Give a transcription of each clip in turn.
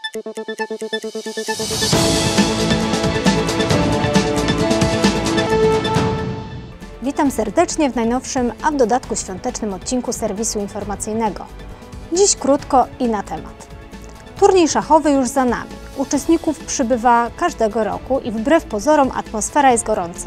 Witam serdecznie w najnowszym, a w dodatku świątecznym odcinku serwisu informacyjnego. Dziś krótko i na temat. Turniej szachowy już za nami. Uczestników przybywa każdego roku i wbrew pozorom atmosfera jest gorąca.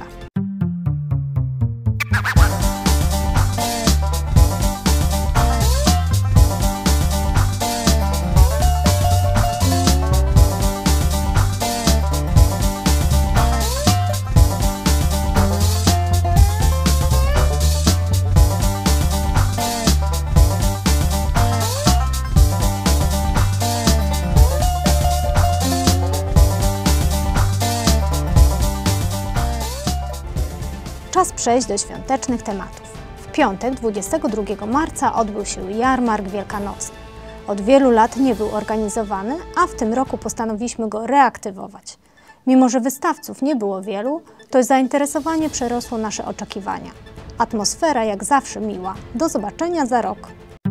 Czas przejść do świątecznych tematów. W piątek, 22 marca, odbył się jarmark wielkanocny. Od wielu lat nie był organizowany, a w tym roku postanowiliśmy go reaktywować. Mimo że wystawców nie było wielu, to zainteresowanie przerosło nasze oczekiwania. Atmosfera jak zawsze miła. Do zobaczenia za rok.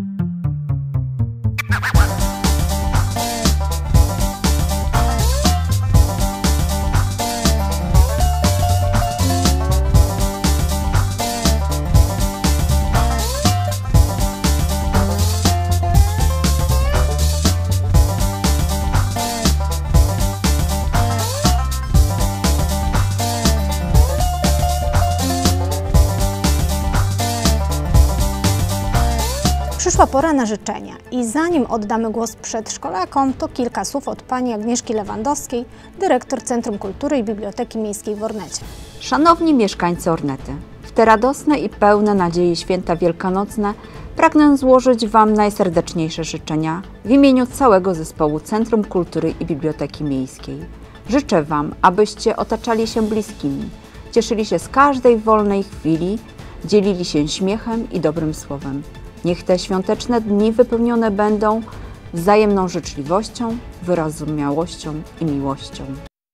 Przyszła pora na życzenia i zanim oddamy głos przedszkolakom, to kilka słów od pani Agnieszki Lewandowskiej, dyrektor Centrum Kultury i Biblioteki Miejskiej w Ornecie. Szanowni mieszkańcy Ornety, w te radosne i pełne nadziei święta wielkanocne pragnę złożyć Wam najserdeczniejsze życzenia w imieniu całego zespołu Centrum Kultury i Biblioteki Miejskiej. Życzę Wam, abyście otaczali się bliskimi, cieszyli się z każdej wolnej chwili, dzielili się śmiechem i dobrym słowem. Niech te świąteczne dni wypełnione będą wzajemną życzliwością, wyrozumiałością i miłością.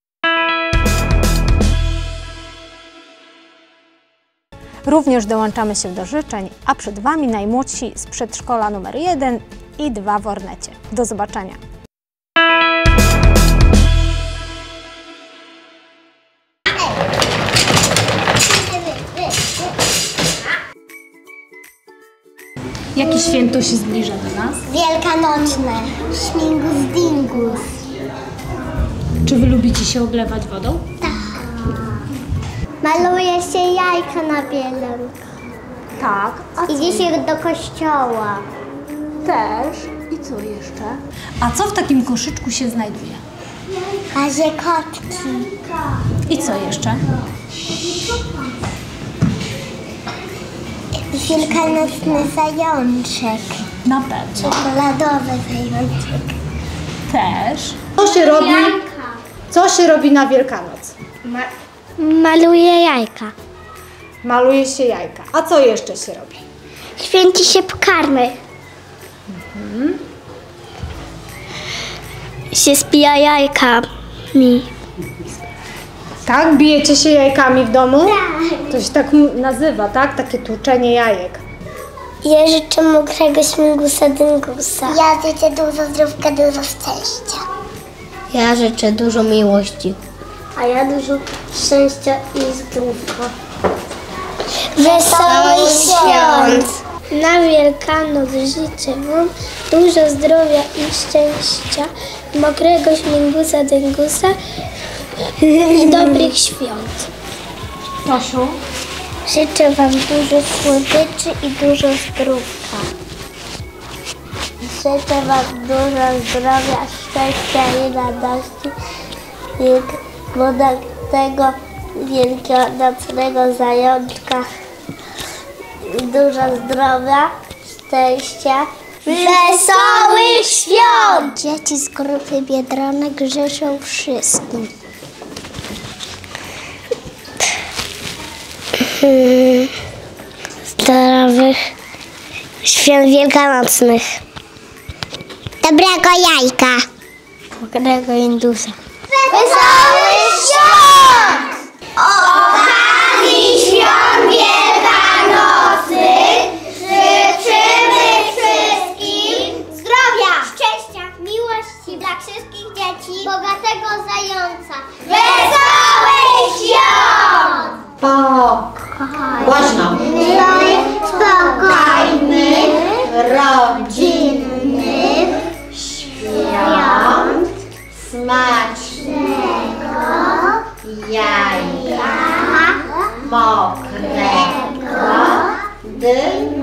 Również dołączamy się do życzeń, a przed Wami najmłodsi z przedszkola numer 1 i 2 w Ornecie. Do zobaczenia! Jakie święto się zbliża do nas? Wielkanocne. Śmigus dingus. Czy Wy lubicie się oblewać wodą? Tak. Maluje się jajka na bielanko. Tak. Idzie się do kościoła. Też. I co jeszcze? A co w takim koszyczku się znajduje? Kazie kotki. I co jeszcze? Wielkanocny zajączek. Na pewno. Czekoladowy zajączek. Też. Co się robi na Wielkanoc? Maluje jajka. Maluje się jajka. A co jeszcze się robi? Święci się pokarmy. Się spija jajkami. Tak? Bijecie się jajkami w domu? Tak. To się tak nazywa, tak? Takie tłuczenie jajek. Ja życzę mokrego śmigusa dyngusa. Ja życzę dużo zdrówka, dużo szczęścia. Ja życzę dużo miłości. A ja dużo szczęścia i zdrówka. Wesołych świąt! Na Wielkanoc życzę Wam dużo zdrowia i szczęścia, mokrego śmigusa dyngusa i dobrych świąt. Tosiu? Życzę Wam dużo słodyczy i dużo zdrówka. Życzę Wam dużo zdrowia, szczęścia i radości tego wielkanocnego zajączka. Dużo zdrowia, szczęścia. Wesołych świąt! Dzieci z grupy Biedronek życzą wszystkim. Zdrowych świąt wielkanocnych. Dobrego jajka. Mokrego indusa. Wesołych świąt! Okazji świąt wielkanocnych życzymy wszystkim zdrowia, szczęścia, miłości dla wszystkich dzieci bogatego zająca. Wesołych świąt! Głośno. Spokojnych, Rodzinnych świąt, smacznego jajka, mokrego dnia.